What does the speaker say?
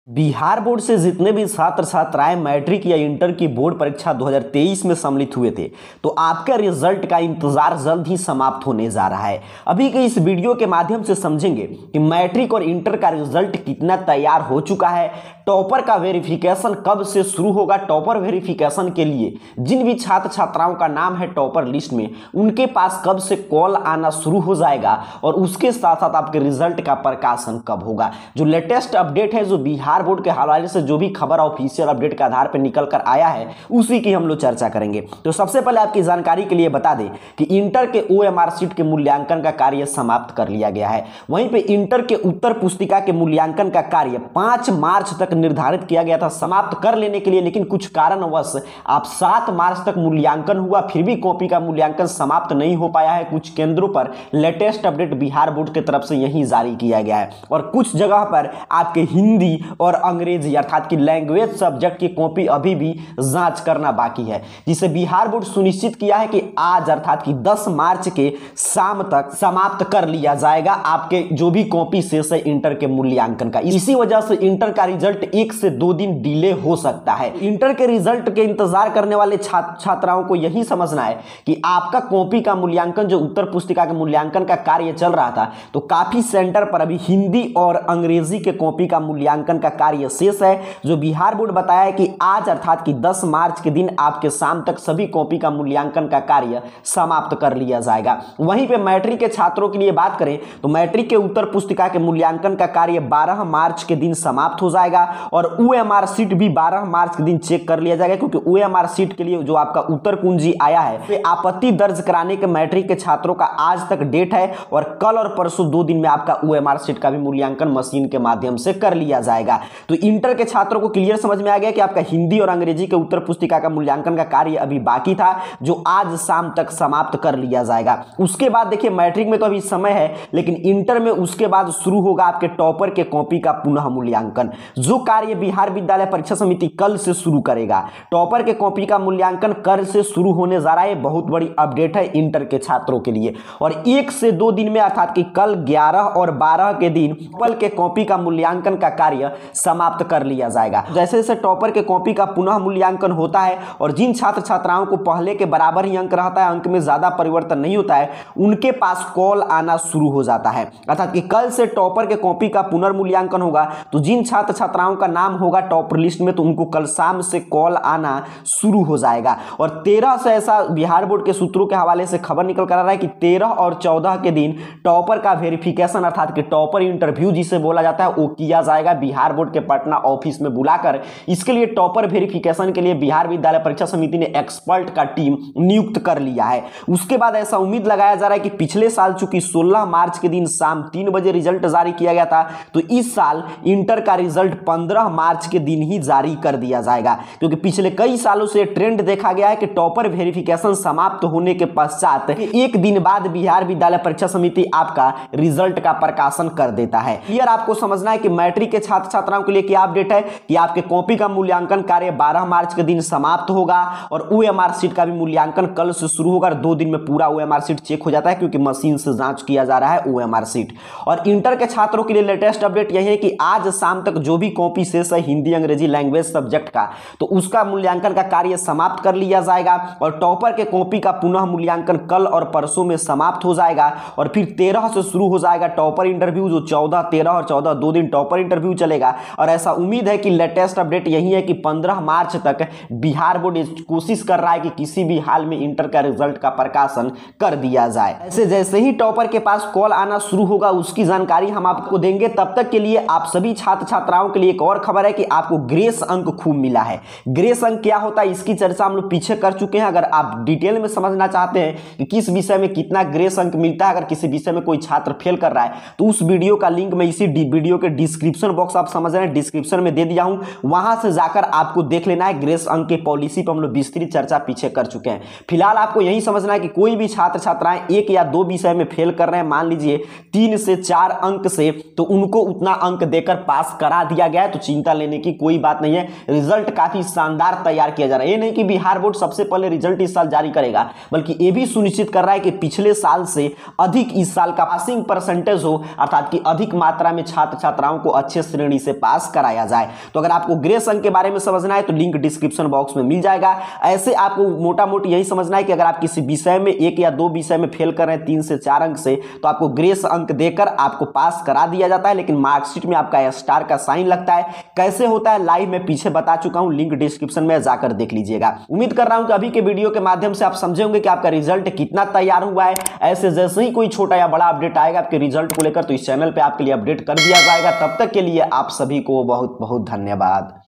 Bihar board से जितने भी छात्र छात्राएं मैट्रिक या इंटर की बोर्ड परीक्षा 2023 में सम्मिलित हुए थे, तो आपका रिजल्ट का इंतजार जल्द ही समाप्त होने जा रहा है। अभी के इस वीडियो के माध्यम से समझेंगे कि मैट्रिक और इंटर का रिजल्ट कितना तैयार हो चुका है, टॉपर का वेरिफिकेशन कब से शुरू होगा, टॉपर वेरिफिकेशन के लिए जिन भी छात्र छात्राओं का नाम है टॉपर लिस्ट में, उनके पास कब से कॉल आना शुरू हो जाएगा और उसके साथ साथ आपके रिजल्ट का प्रकाशन कब होगा। जो लेटेस्ट अपडेट है, जो बिहार बोर्ड के हवाले से जो भी खबर ऑफिशियल अपडेट के आधार पर निकल कर आया है, उसी की हम लोग चर्चा करेंगे। तो सबसे पहले आपकी जानकारी के लिए बता दें कि इंटर के ओएमआर सीट के मूल्यांकन का कार्य समाप्त कर लिया गया है। वहीं पे इंटर के उत्तर पुस्तिका के मूल्यांकन का कार्य 5 मार्च तक निर्धारित किया गया था समाप्त कर लेने के लिए, लेकिन कुछ कारणवश आप 7 मार्च तक मूल्यांकन हुआ, फिर भी कॉपी का मूल्यांकन समाप्त नहीं हो पाया है। कुछ केंद्रों पर लेटेस्ट अपडेट बिहार बोर्ड की तरफ से यही जारी किया गया है और कुछ जगह पर आपके हिंदी और अंग्रेजी अर्थात की लैंग्वेज सब्जेक्ट की कॉपी अभी भी जांच करना बाकी है, जिसे बिहार बोर्ड सुनिश्चित किया है कि आज अर्थात की 10 मार्च के शाम तक समाप्त कर लिया जाएगा आपके जो भी कॉपी शेष है इंटर के मूल्यांकन का। इसी वजह से इंटर का रिजल्ट 1 से 2 दिन डिले हो सकता है। इंटर के रिजल्ट के इंतजार करने वाले छात्राओं को यही समझना है कि आपका कॉपी का मूल्यांकन, जो उत्तर पुस्तिका के मूल्यांकन का कार्य चल रहा था, तो काफी सेंटर पर अभी हिंदी और अंग्रेजी के कॉपी का मूल्यांकन का कार्य शेष है। जो बिहार बोर्ड बताया है कि आज अर्थात कि 10 मार्च के दिन आपके शाम तक सभी कॉपी का मूल्यांकन का कार्य समाप्त कर लिया जाएगा। वहीं पे मैट्रिक के छात्रों के लिए बात करें तो मैट्रिक के उत्तर पुस्तिका के मूल्यांकन का कार्य 12 मार्च के दिन समाप्त हो जाएगा और ओएमआर सीट भी 12 मार्च के दिन चेक कर लिया जाएगा, क्योंकि ओएमआर सीट के लिए जो आपका उत्तर कुंजी आया है, वे आपत्ति दर्ज कराने के मैट्रिक के छात्रों का आज तक डेट है और कल और परसों 2 दिन में आपका ओएमआर सीट का भी मूल्यांकन मशीन के माध्यम से कर लिया जाएगा। तो इंटर के छात्रों को क्लियर समझ में आ गया कि आपका हिंदी और अंग्रेजी के उत्तर पुस्तिका का मूल्यांकन का कार्य अभी बाकी था, जो आज शाम तक समाप्त कर लिया जाएगा। उसके बाद देखिए, मैट्रिक में तो अभी समय है, लेकिन इंटर में उसके बाद शुरू होगा आपके टॉपर के कॉपी का पुनः मूल्यांकन, जो कार्य बिहार विद्यालय परीक्षा समिति कल से शुरू करेगा। टॉपर के कॉपी का मूल्यांकन कल से शुरू होने जा रहा है। बहुत बड़ी अपडेट है इंटर के छात्रों के लिए और 1 से 2 दिन में अर्थात कि कल 11 और 12 के दिन टॉपर के कॉपी का मूल्यांकन का कार्य समाप्त कर लिया जाएगा। जैसे जैसे टॉपर के कॉपी का पुनः मूल्यांकन होता है और जिन छात्र छात्राओं को पहले के बराबर ही अंक रहता है, अंक में ज्यादा परिवर्तन नहीं होता है, उनके पास कॉल आना शुरू हो जाता है। अर्थात कि कल से टॉपर के कॉपी का पुनर्मूल्यांकन होगा, तो जिन छात्र छात्राओं का नाम होगा टॉपर लिस्ट में, तो उनको कल शाम से कॉल आना शुरू हो जाएगा। और 13 से ऐसा बिहार बोर्ड के सूत्रों के हवाले से खबर निकल कर आ रहा है कि 13 और 14 के दिन टॉपर का वेरिफिकेशन अर्थात कि टॉपर इंटरव्यू जिसे बोला जाता है, वो किया जाएगा बिहार बोर्ड के पटना ऑफिस में बुलाकर। इसके लिए टॉपर वेरिफिकेशन के लिए बिहार विद्यालय परीक्षा समिति ने एक्सपर्ट का टीम नियुक्त कर लिया है। उसके बाद ऐसा उम्मीद लगाया जा रहा है कि पिछले साल चूंकि 16 मार्च के दिन शाम 3 बजे रिजल्ट जारी किया गया था, तो इस साल इंटर का रिजल्ट 15 मार्च के दिन ही जारी कर दिया जाएगा, क्योंकि पिछले कई सालों से ट्रेंड देखा गया है कि टॉपर वेरिफिकेशन समाप्त होने के पश्चात 1 दिन बाद बिहार विद्यालय परीक्षा समिति आपका रिजल्ट का प्रकाशन कर देता है। क्लियर आपको समझना है कि मैट्रिक के छात्र छात्राओं के लिए क्या अपडेट है कि आपके कॉपी का मूल्यांकन कार्य 12 मार्च के दिन समाप्त होगा और ओएमआर सीट का भी मूल्यांकन कल से शुरू होगा। 2 दिन में पूरा ओएमआर सीट चेक हो जाता है, क्योंकि मशीन से जांच किया जा रहा है ओएमआर सीट। और इंटर के छात्रों के लिए लेटेस्ट अपडेट यही है कि आज शाम तक जो भी कॉपी शेष है हिंदी अंग्रेजी लैंग्वेज सब्जेक्ट का, तो उसका मूल्यांकन का कार्य समाप्त कर लिया जाएगा और टॉपर के कॉपी का पुनः मूल्यांकन कल और परसों में समाप्त हो जाएगा और फिर 13 से शुरू हो जाएगा टॉपर इंटरव्यू, जो 14, 13 और 14 2 दिन टॉपर इंटरव्यू चलेगा। और ऐसा उम्मीद है कि लेटेस्ट अपडेट यही है कि 15 मार्च तक बिहार बोर्ड कोशिश कर रहा है कि किसी भी हाल में इंटर का रिजल्ट का प्रकाशन कर दिया जाए। ऐसे जैसे ही टॉपर के पास कॉल आना शुरू होगा, उसकी जानकारी हम आपको देंगे। तब तक के लिए आप सभी छात्र छात्राओं के लिए एक और खबर है कि आपको ग्रेस अंक खूब मिला है। ग्रेस अंक क्या होता है, इसकी चर्चा हम लोग पीछे कर चुके हैं। अगर आप डिटेल में समझना चाहते हैं कि किस विषय में कितना ग्रेस अंक मिलता है, अगर किसी विषय में कोई छात्र फेल कर रहा है, तो उस वीडियो का लिंक मैं इसी वीडियो के डिस्क्रिप्शन बॉक्स, आप समझ रहे हैं, डिस्क्रिप्शन में दे दिया हूं। वहां से जाकर आपको देख लेना है। ग्रेस अंक की पॉलिसी पर हम लोग विस्तृत चर्चा पीछे कर चुके हैं। फिलहाल आपको यही समझना है कि कोई भी छात्र छात्राएं 1 या 2 विषय में फेल कर रहे हैं, मान लीजिए 3 से 4 अंक से, तो उनको उतना अंक देकर पास करा दिया गया है। है तो चिंता लेने की कोई बात नहीं है। रिजल्ट काफी शानदार तैयार किया जा रहा है। ये नहीं कि बिहार बोर्ड सबसे पहले रिजल्ट इस साल जारी करेगा, बल्कि ये भी सुनिश्चित कर रहा है कि पिछले साल से अधिक इस साल का पासिंग परसेंटेज हो, अर्थात कि अधिक मात्रा में छात्र छात्राओं को अच्छे श्रेणी से पास कराया जाए। तो अगर आपको ग्रेस अंक के बारे में समझना है तो लिंक डिस्क्रिप्शन बॉक्स में मिल जाएगा। ऐसे आपको मोटा मोटी यही समझना है कि अगर आप किसी विषय में 1 या 2 विषय में फेल कर रहे हैं 3 से 4 अंक से, तो आपको ग्रेस अंक देकर आपको पास करा दिया जाता है, लेकिन मार्कशीट में आपका स्टार का साइन लगता है। कैसे होता है लाइव में पीछे बता चुका हूं, लिंक डिस्क्रिप्शन में जाकर देख लीजिएगा। उम्मीद कर रहा हूं कि अभी के वीडियो के माध्यम से आप समझे होंगे कि आपका रिजल्ट कितना तैयार हुआ है। ऐसे जैसे ही कोई छोटा या बड़ा अपडेट आएगा आपके रिजल्ट को लेकर तो इस चैनल पे आपके लिए अपडेट कर दिया जाएगा। तब तक के लिए आप सभी को बहुत बहुत धन्यवाद।